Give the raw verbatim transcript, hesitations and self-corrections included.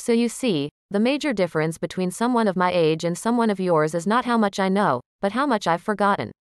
So you see, the major difference between someone of my age and someone of yours is not how much I know, but how much I've forgotten.